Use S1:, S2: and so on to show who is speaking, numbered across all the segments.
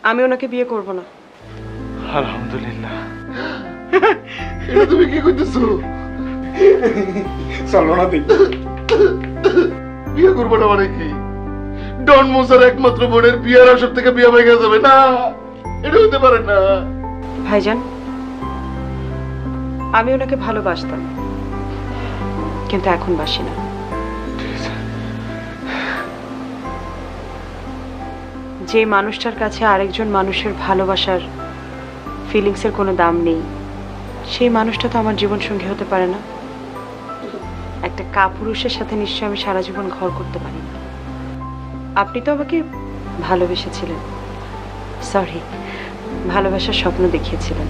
S1: আমি ওনাকে বিয়ে করব না।
S2: আলহামদুলিল্লাহ।
S3: এটা তুমি কি কইতেছো?
S2: চলো না দেখি।
S3: বিয়ে করবো না মানে কি? ডন মোসার একমাত্র বোনের বিয়ের আসর থেকে বিয়ে ভেঙে যাবে না, এটা হতে পারে না।
S1: ভাইজান, আমি ওনাকে ভালোবাসতাম, কিন্তু এখন বাসি না। যে মানুষটার কাছে আরেকজন মানুষের ভালোবাসার ফিলিংসের কোনো দাম নেই, সেই মানুষটা তো আমার জীবন সঙ্গী হতে পারে না। একটা কাপুরুষের সাথে নিশ্চয়ই আমি সারা জীবন ঘর করতে পারি না। আপনি তো আমাকে ভালোবেসেছিলেন, সরি, ভালোবাসার স্বপ্ন দেখিয়েছিলেন।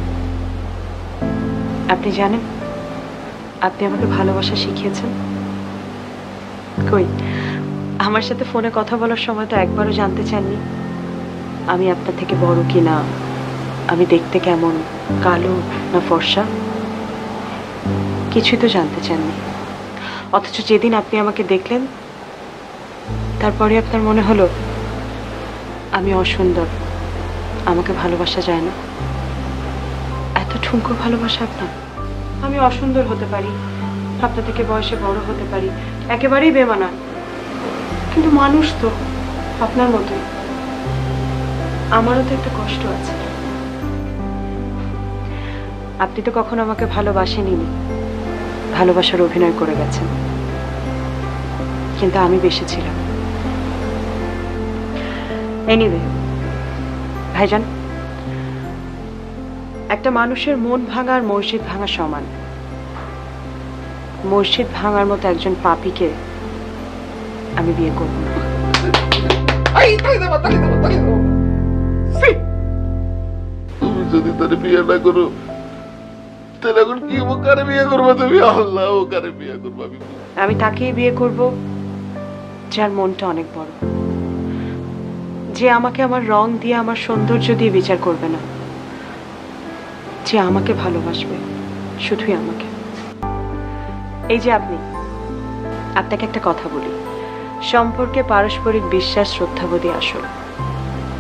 S1: আপনি জানেন আপনি আমাকে ভালোবাসা শিখিয়েছেন? কই, আমার সাথে ফোনে কথা বলার সময় তো একবারও জানতে চাননি আমি আপনার থেকে বড় কিনা, আমি দেখতে কেমন, কালো না ফর্সা, কিছুই তো জানতে চাননি। অথচ যেদিন আপনি আমাকে দেখলেন, তারপরে আপনার মনে হলো আমি অসুন্দর, আমাকে ভালোবাসা যায় না। এত ঠুনকো ভালোবাসা আপনার। আমি অসুন্দর হতে পারি, আপনার থেকে বয়সে বড় হতে পারি, একেবারেই বেমানান, কিন্তু মানুষ তো আপনার মতোই। আমারও তো একটা কষ্ট আছে। আপনি তো কখনো আমাকে ভালোবাসেনই, ভালোবাসার অভিনয় করে গেছেন, কিন্তু আমি বেসেছিলাম। এনিওয়ে ভাইজান, একটা মানুষের মন ভাঙা আর মসজিদ ভাঙা সমান। মসজিদ ভাঙার মতো একজন পাপীকে আমি বিয়ে করব না।
S3: তুমি যদি তার বিয়ে না করো, তাহলে এখন কি কারে বিয়ে করবো তুমি? আল্লাহ, ও কারে বিয়ে করবো?
S1: আমি তাকেই বিয়ে করব যার মনটা অনেক বড়, যে আমাকে আমার রং দিয়ে, আমার সৌন্দর্য দিয়ে বিচার করবে না, যে আমাকে ভালোবাসবে, শুধুই আমাকে। এই যে আপনাকে একটা কথা বলি, সম্পর্কে পারস্পরিক বিশ্বাস শ্রদ্ধাবোধই আসল।